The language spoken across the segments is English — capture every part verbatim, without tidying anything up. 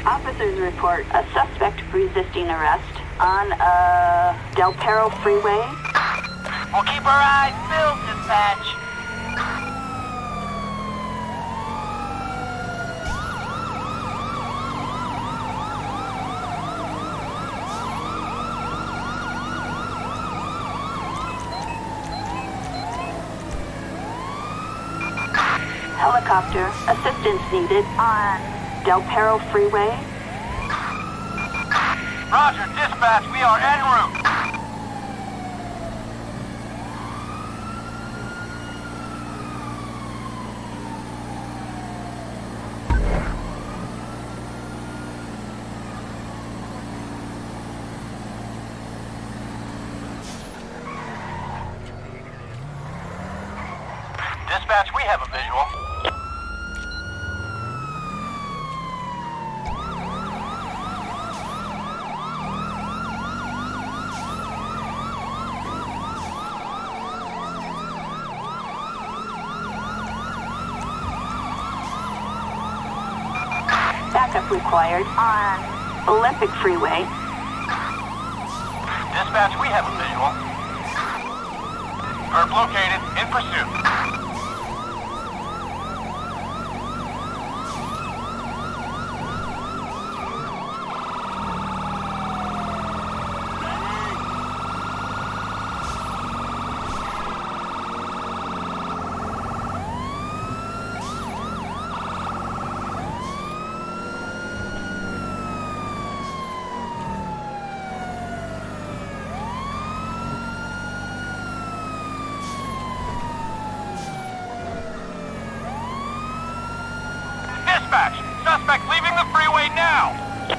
Officers report a suspect resisting arrest on uh, Del Perro Freeway. We'll keep our eyes peeled, dispatch. Helicopter assistance needed on Del Perro Freeway. Roger, dispatch, we are en route. Dispatch, we have a visual. Backup required on Olympic Freeway. Dispatch, we have a visual. Perp located, in pursuit. Dispatch, suspect leaving the freeway now!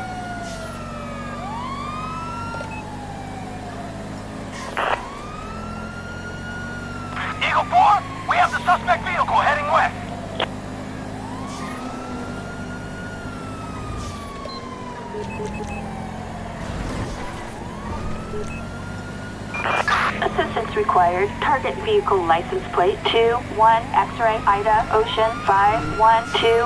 Eagle four, we have the suspect vehicle heading west. Assistance required. Target vehicle license plate two one X-ray Ida Ocean five one two.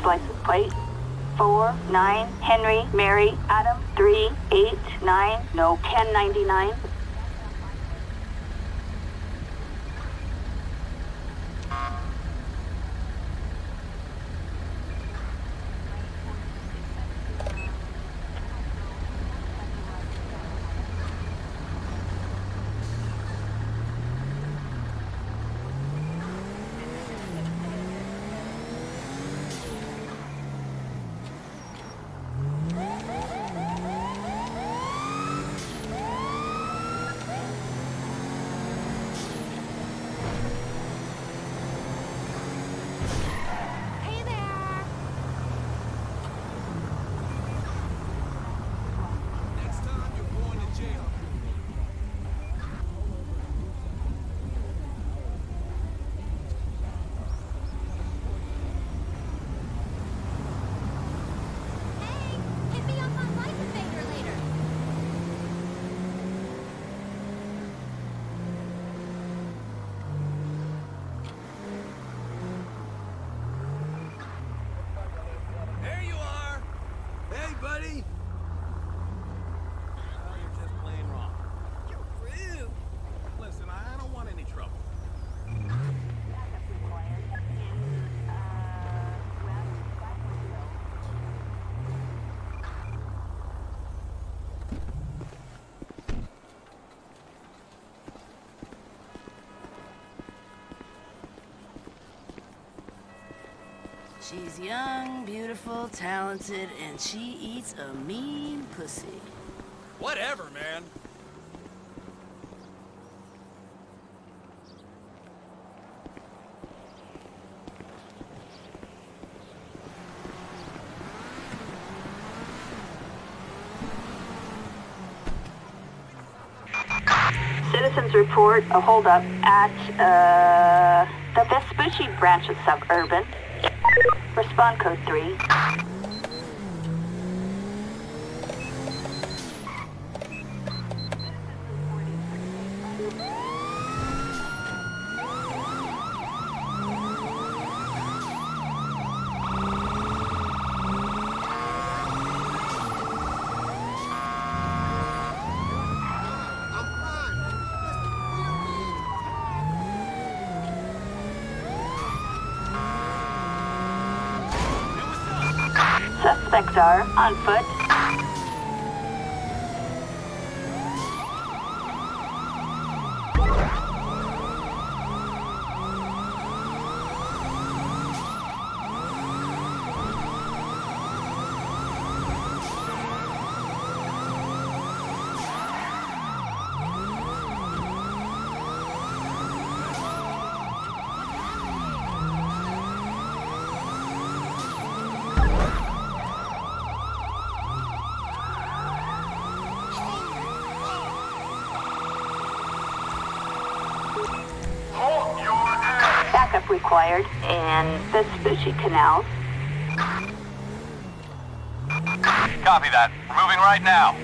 license plate. four nine Henry Mary Adam three eight nine no ten ninety-nine. She's young, beautiful, talented, and she eats a mean pussy. Whatever, man. Citizens report a holdup at uh, the Vespucci branch of Suburban. Respond code three. Suspects are on foot. Backup required in Vespucci Canals. Copy that. We're moving right now.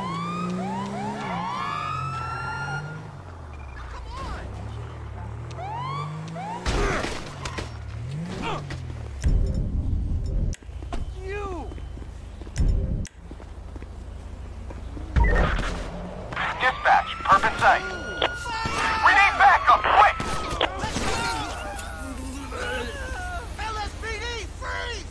You! Dispatch, perp in sight. We need backup, quick! L S P D, freeze!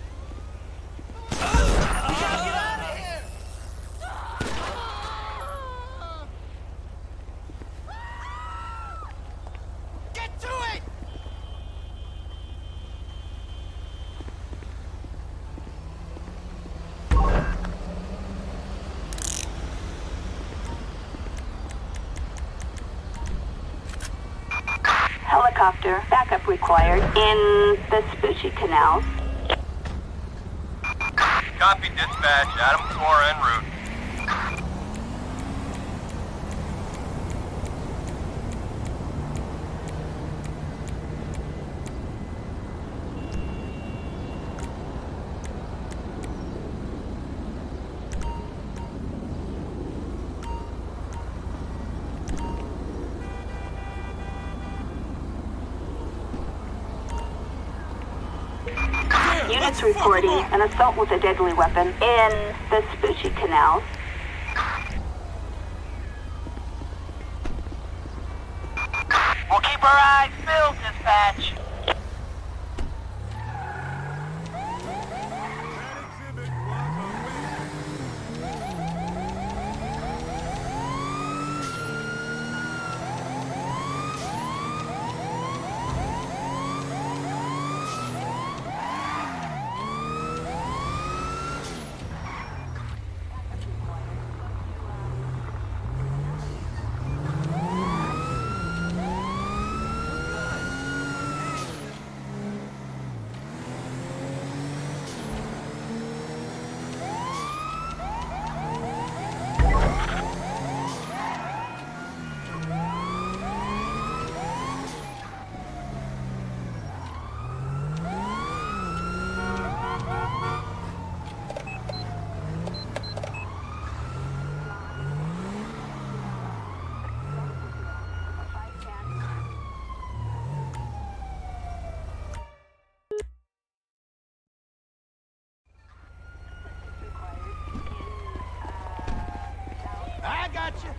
Get to it! Helicopter backup required in Vespucci Canals. Copy, dispatch. Adam four en route. Witness reporting an assault with a deadly weapon in the Vespucci Canal. We'll keep our eyes filled, dispatch. I got you.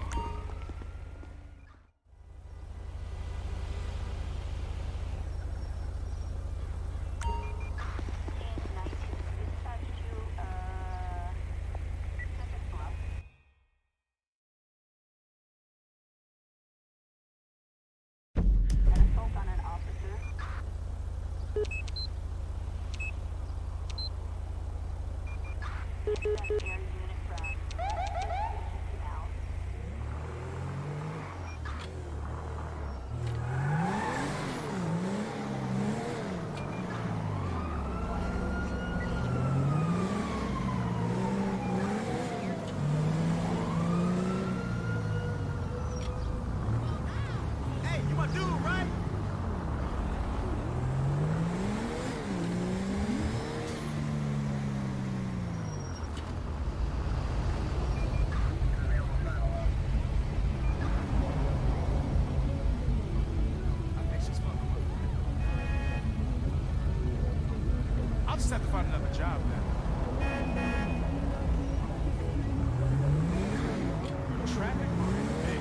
Hey, you my dude, right? I'll just have to find another job then. Traffic? Hey.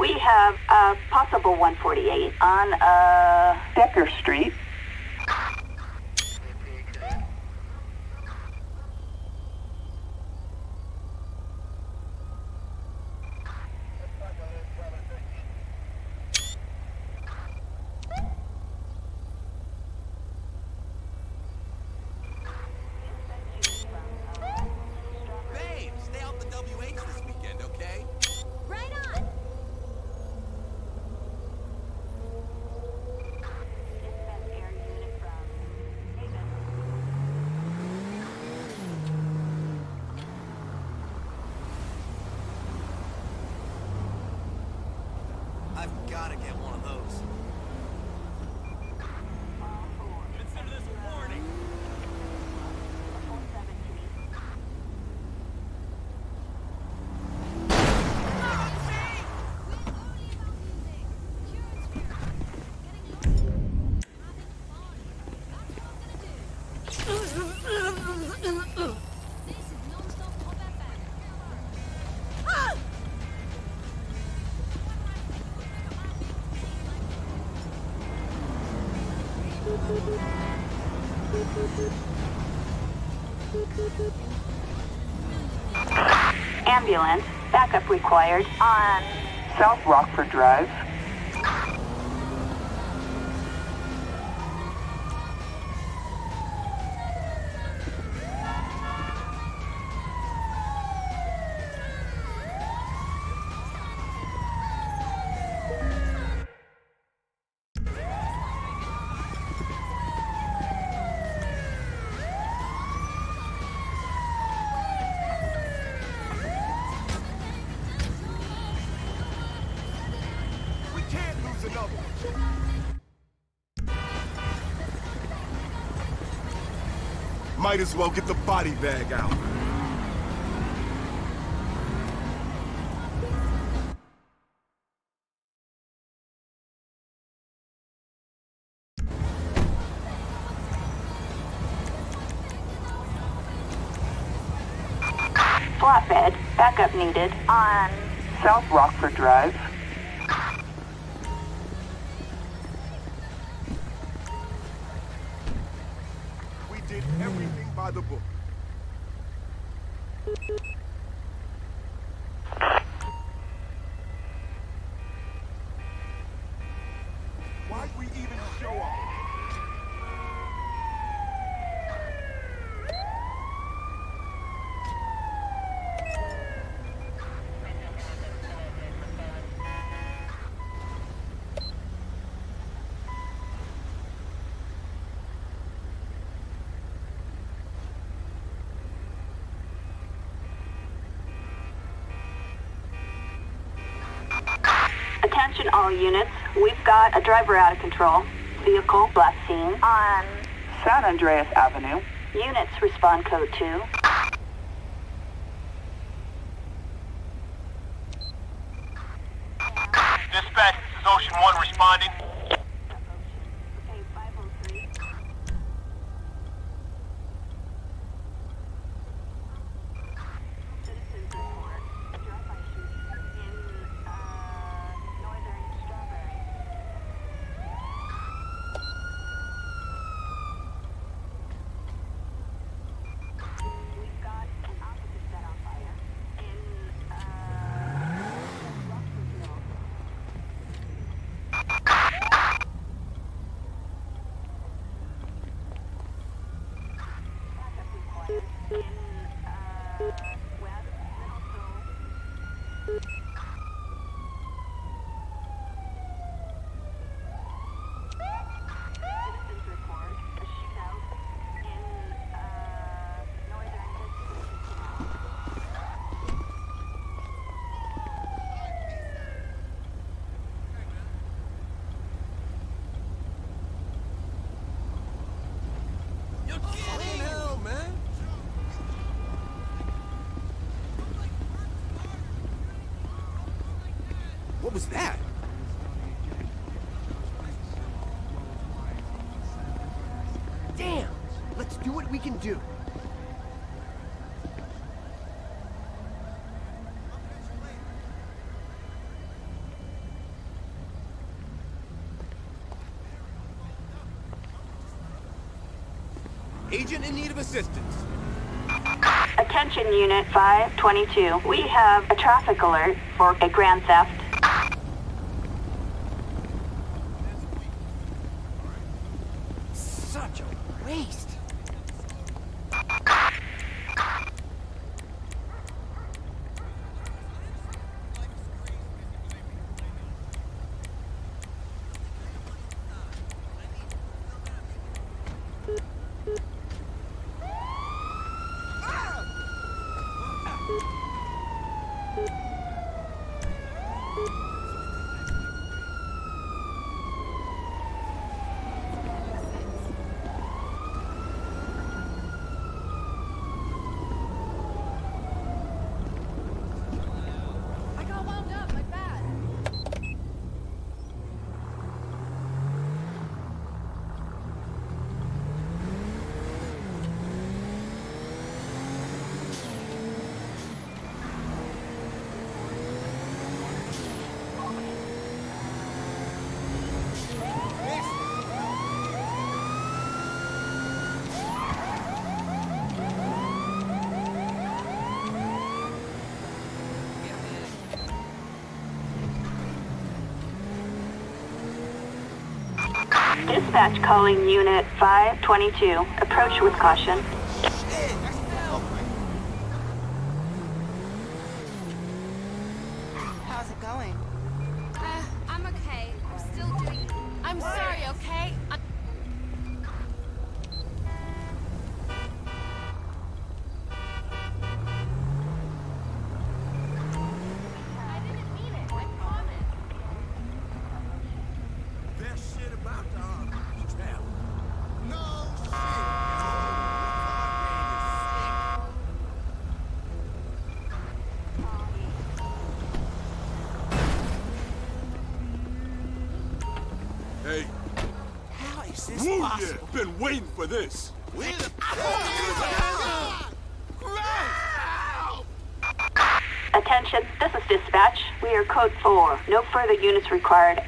We have a possible one forty-eight on uh, Decker Street. Babe, stay out the W H this weekend, okay? Right on! I've gotta get one of those. Consider this a warning. Ambulance, backup required on South Rockford Drive. Might as well get the body bag out. Flatbed, backup needed on South Rockford Drive. We did everything by the book. Why'd we even show up? Attention all units, we've got a driver out of control. Vehicle last seen on San Andreas Avenue. Units respond code two. Dispatch, this is Ocean one responding. What was that? Damn! Let's do what we can do. Agent in need of assistance. Attention Unit five twenty-two. We have a traffic alert for a grand theft. Such a waste. Dispatch calling Unit five twenty-two. Approach with caution. How's it going? Uh, I'm okay. I'm still doing... I'm sorry, okay? I'm... I didn't mean it, I promise. Best shit about the army. Tell. No shit. Hey, How is this woo possible? yeah, been waiting for this. We're the... Attention, this is dispatch. We are code four. No further units required.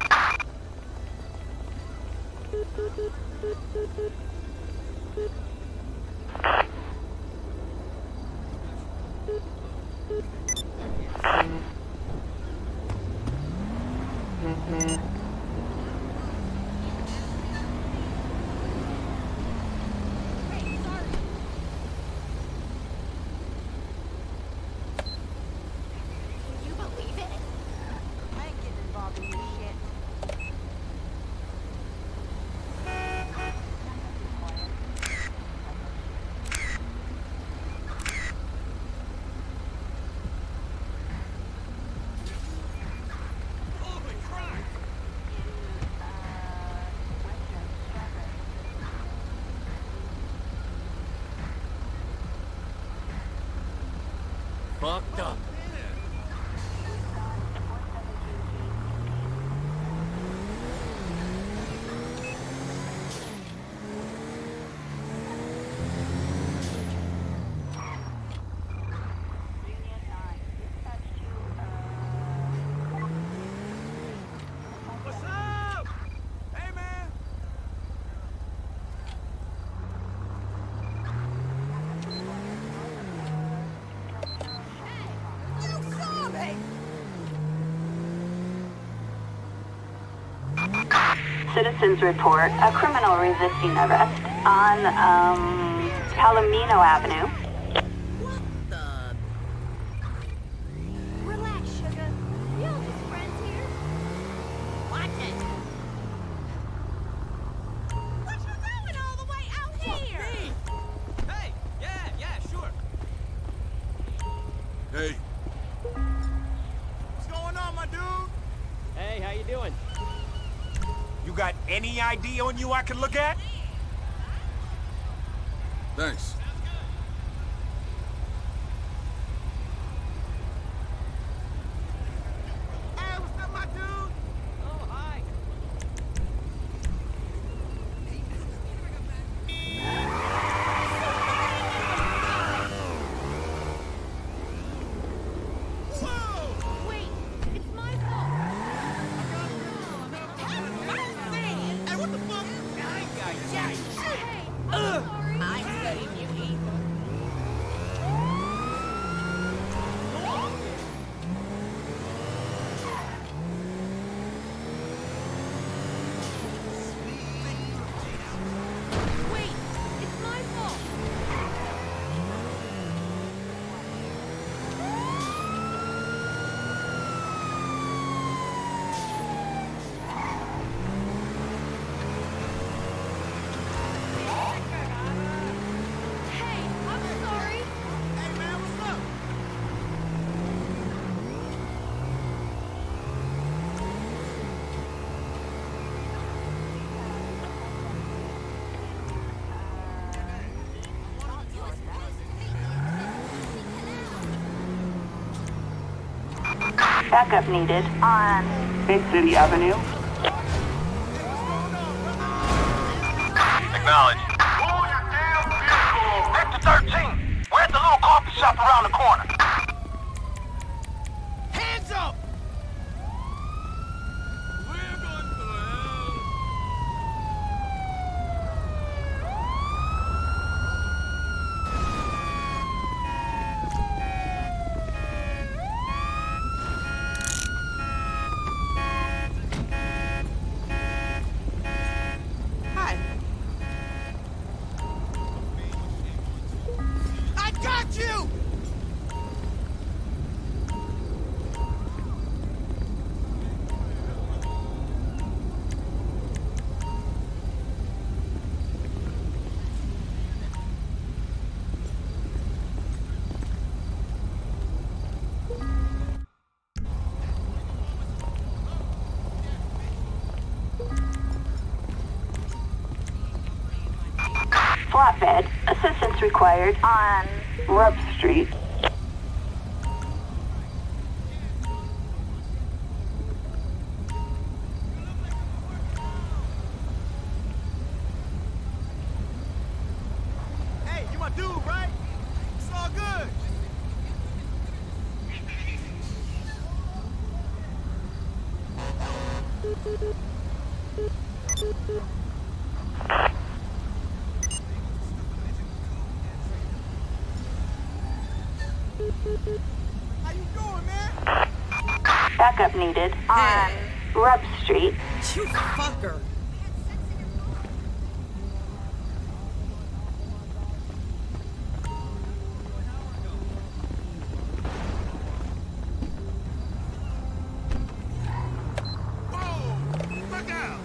Can you believe it? I ain't getting involved in this shit. Holy crap! Fucked up. What's up? Hey, man. You saw me! Citizens report a criminal resisting arrest on, um, Palomino Avenue. What the? Relax, sugar. We all just friends here. Watch it. What you doing all the way out here? Me? Hey, yeah, yeah, sure. Hey, What's going on, my dude? Hey, how you doing? You got any I D on you I can look at? thanks. Hey, what's up, my dude? Oh, hi. Whoa! Wait, it's my fault. Have mercy! Hey, what the fuck? Hey, I'm sorry. Backup needed on Big City Avenue. Acknowledge. Move your damn vehicle! Victor thirteen! We're at the little coffee shop around the corner. Hands up! We're going to hell. Hi. I got you! Flatbed. Assistance required on Rub Street. Hey, you my dude, right? It's all good. How you doing, man? Backup needed on Rub Street. You fucker. Whoa! Look out!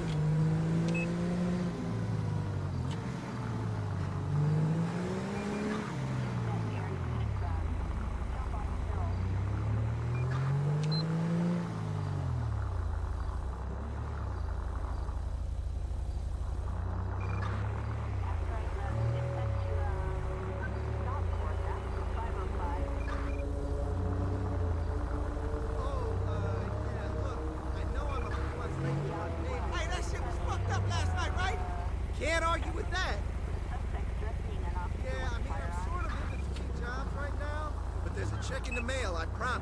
Can't argue with that. Yeah, I mean, I'm sort of in between jobs right now, but there's a check in the mail, I promise.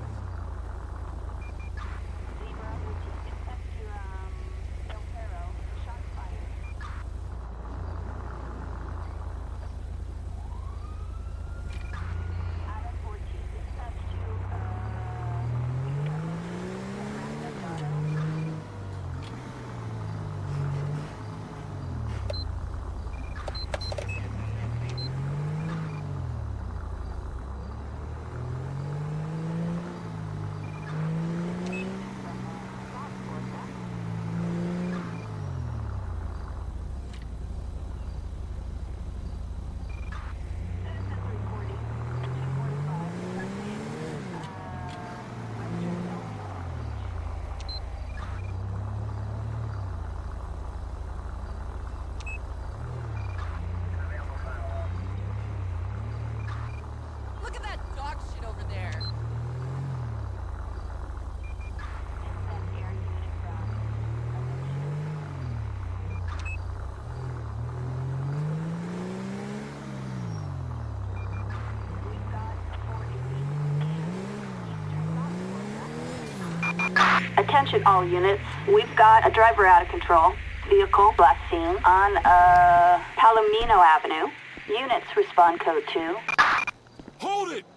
Look at that dog shit over there. Attention all units. We've got a driver out of control. Vehicle last seen on uh, Palomino Avenue. Units respond code two. Hold it!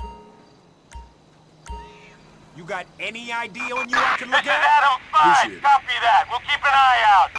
You got any idea on you I can look This is at? Adam five. Appreciate it. Copy that. We'll keep an eye out.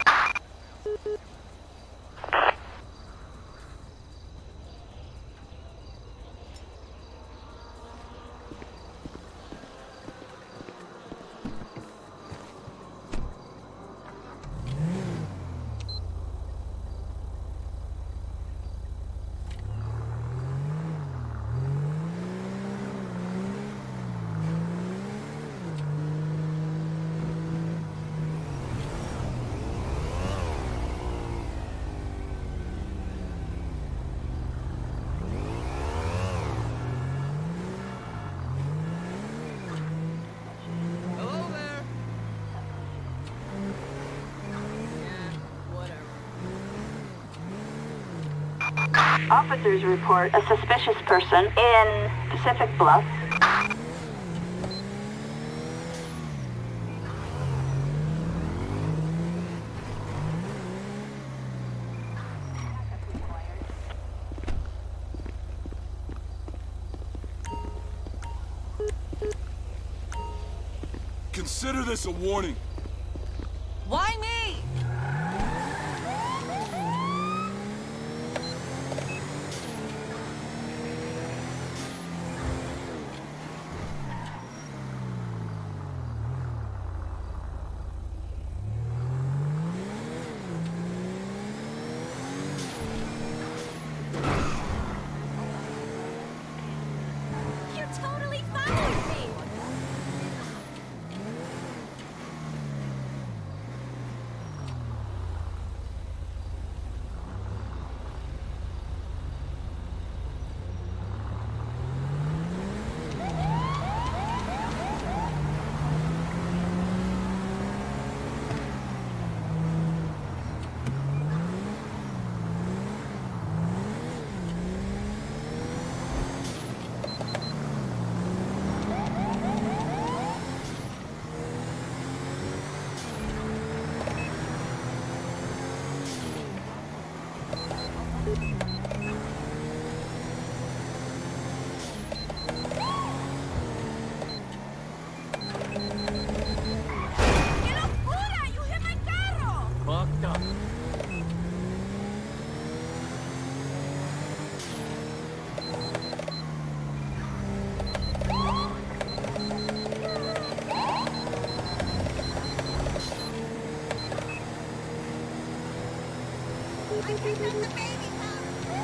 Officers report a suspicious person in Pacific Bluff. Consider this a warning. Why me? You totally followed me! ¡Qué locura! You hit my carro! Fucked up. I picked up the baby powder!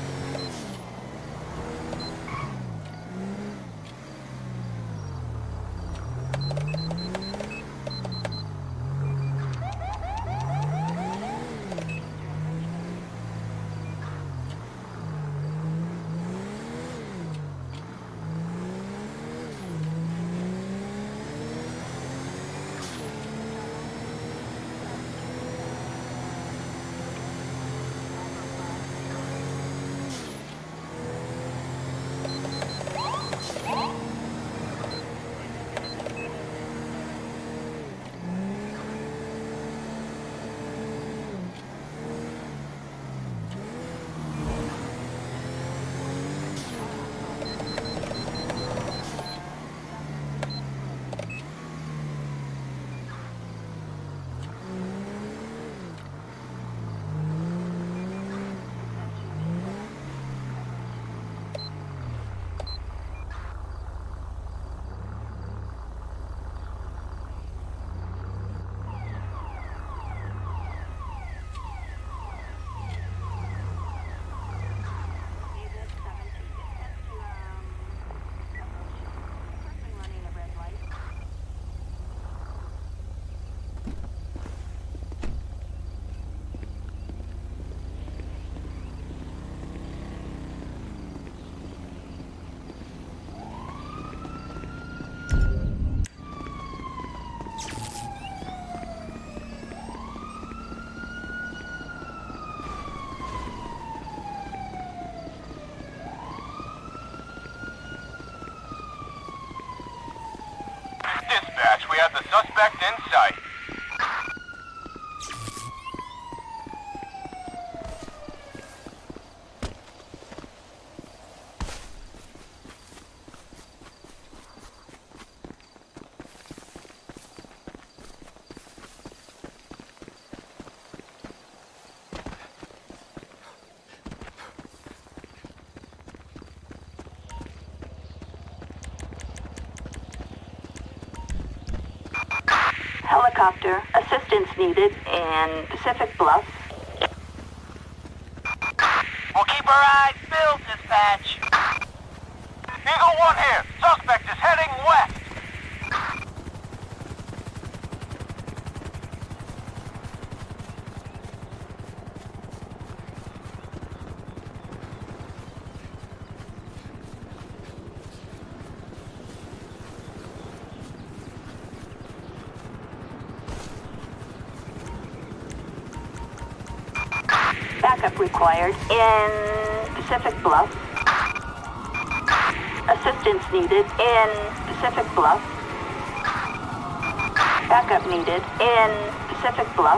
Dispatch, we have the suspect in sight. Helicopter assistance needed in Pacific Bluff. We'll keep our eyes peeled, dispatch. Eagle one here. Suspect is heading west. Backup required in Pacific Bluff. Assistance needed in Pacific Bluff. Backup needed in Pacific Bluff.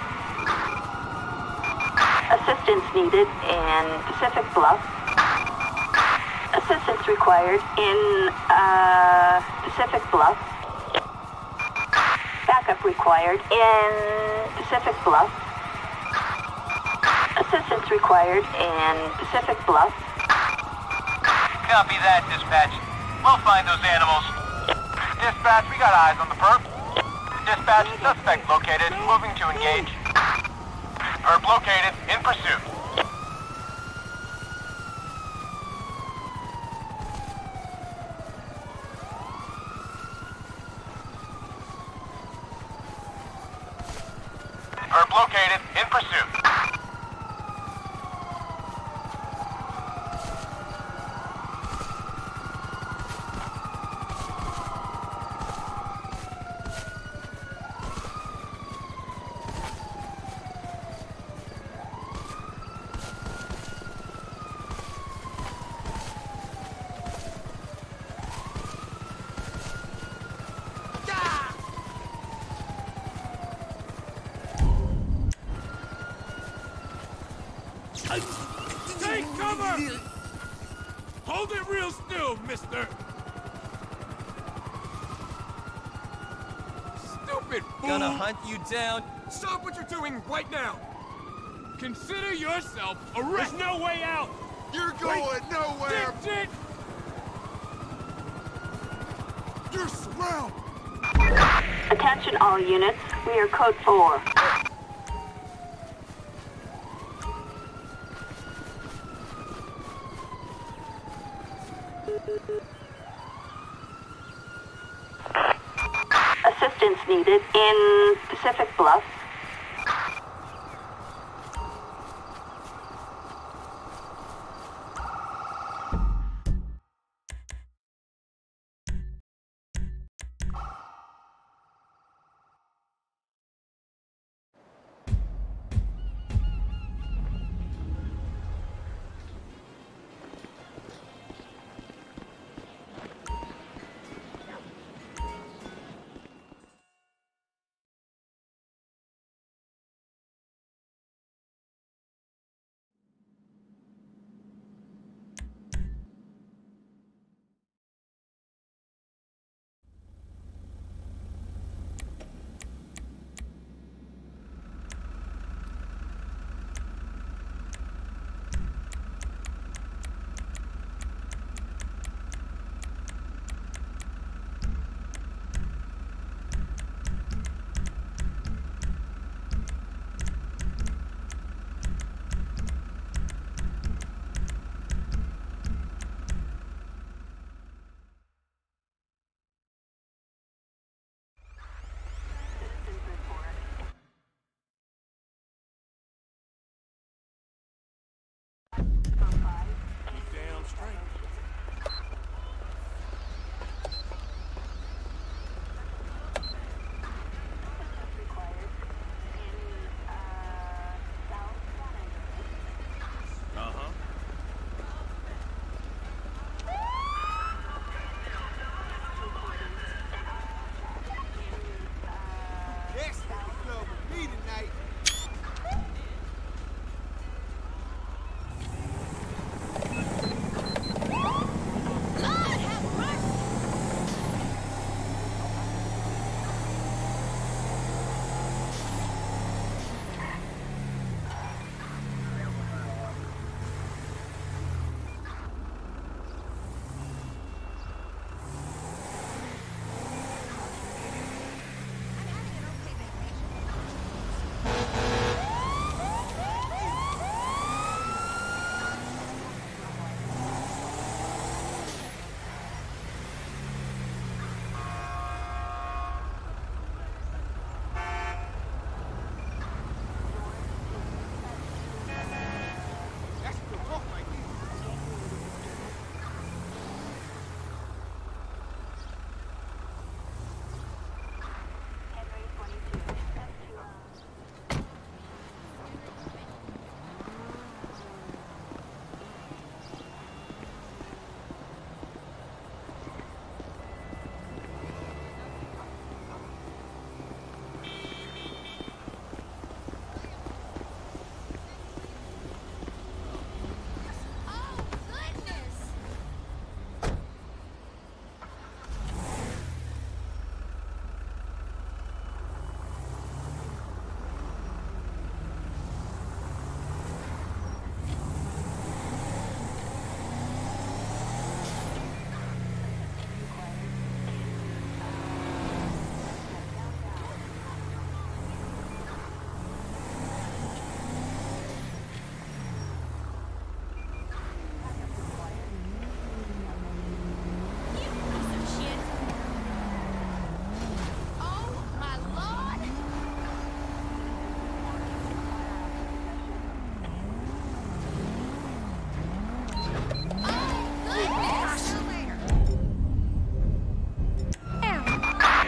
Assistance needed in Pacific Bluff. Assistance required in uh, Pacific Bluff. Backup required in Pacific Bluff. Assistance required in Pacific Bluff. Copy that, dispatch. We'll find those animals. Dispatch, we got eyes on the perp. Dispatch, suspect located, moving to engage. Perp located, in pursuit. Perp located, in pursuit. Take cover! Hold it real still, mister! Stupid fool! Gonna hunt you down. Stop what you're doing right now! Consider yourself arrested! There's no way out! You're going Wait. nowhere! Dipshit! You're surrounded! Attention all units, we are code four. Assistance needed in Pacific Bluff.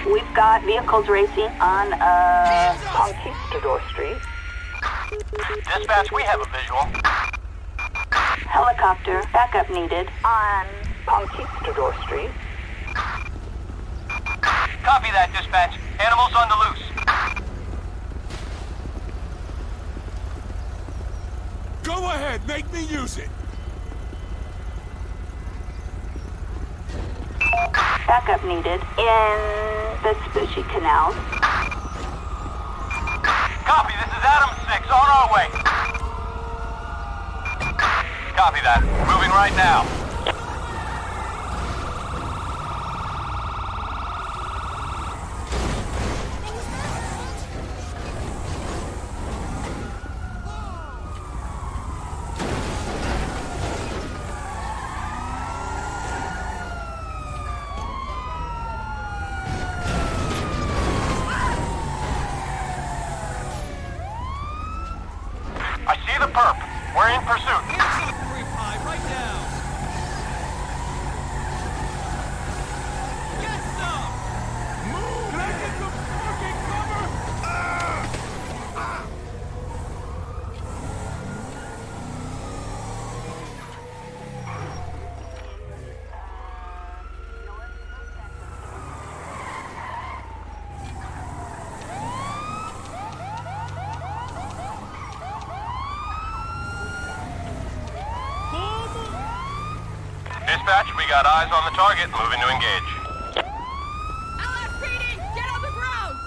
We've got vehicles racing on, uh, Conquistador Street. Dispatch, we have a visual. Helicopter backup needed on Conquistador Street. Copy that, dispatch. Animals on the loose. Go ahead, make me use it. Backup needed in the Vespucci Canal. Copy, this is Adam six, on our way. Copy that. Moving right now. I see the perp. We're in pursuit. Answer the creep high right now. Get some. Move! Can I get some fucking cover? Dispatch, we got eyes on the target. Moving to engage. L S P D, get on the ground!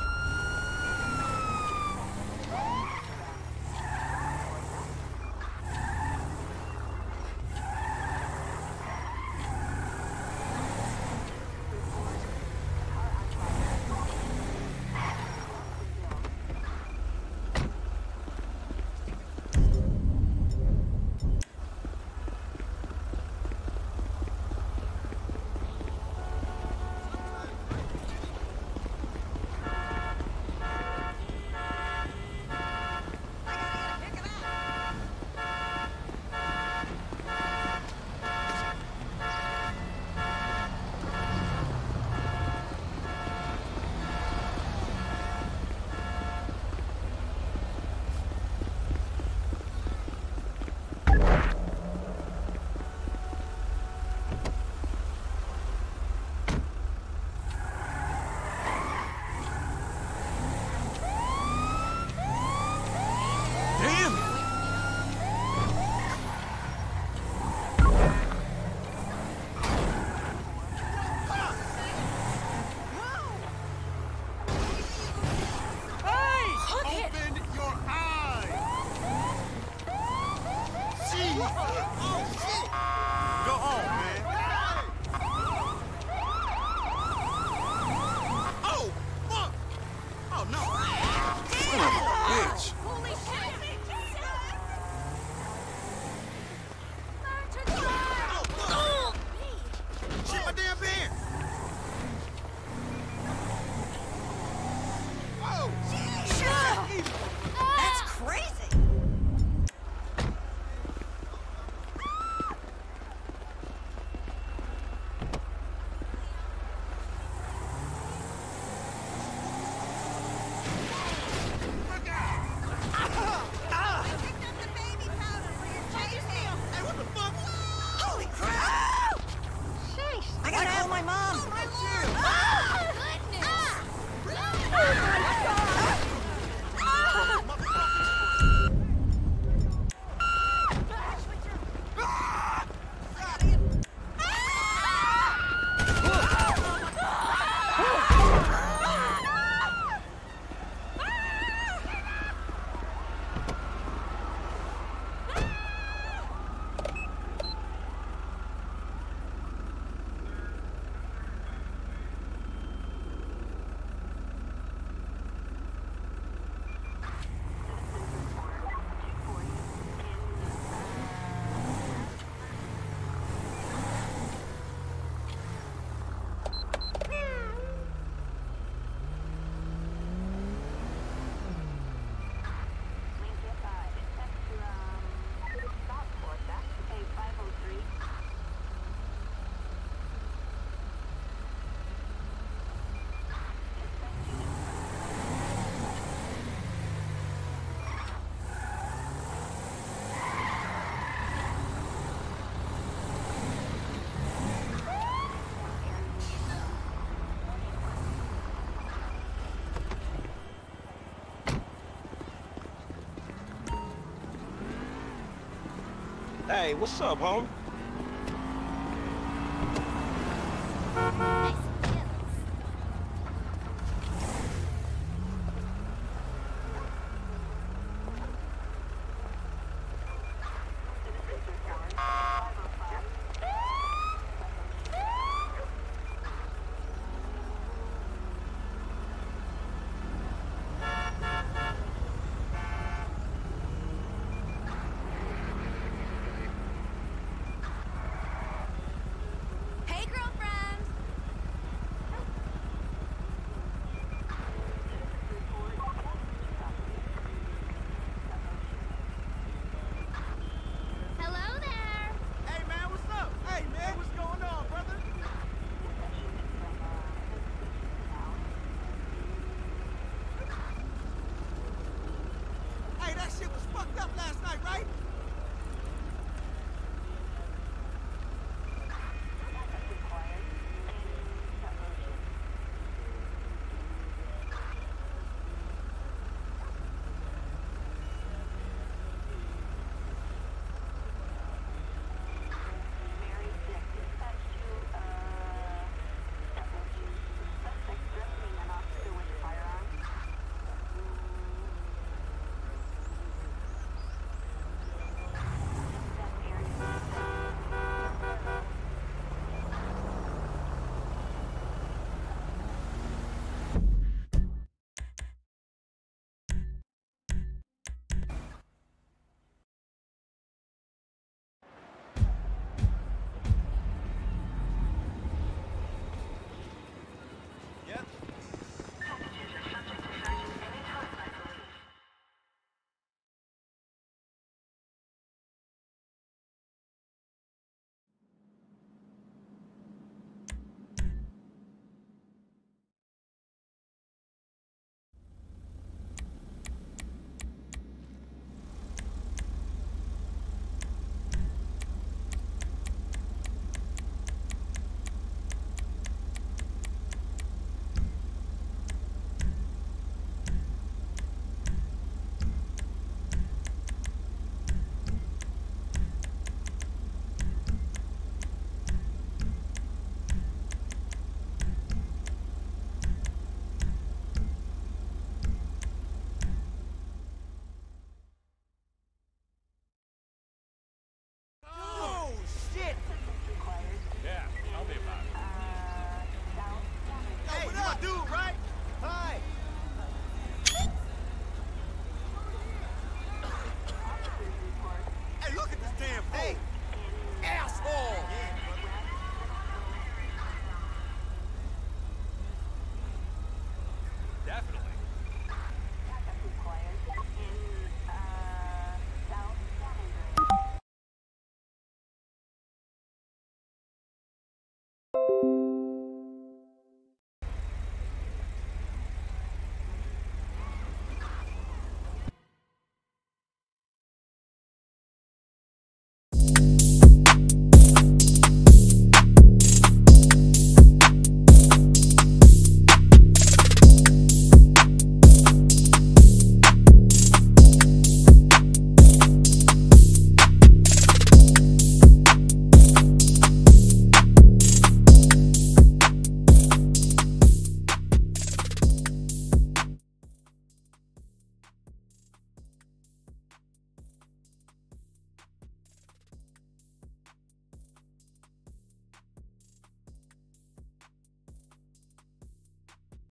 Hey, what's up, homie?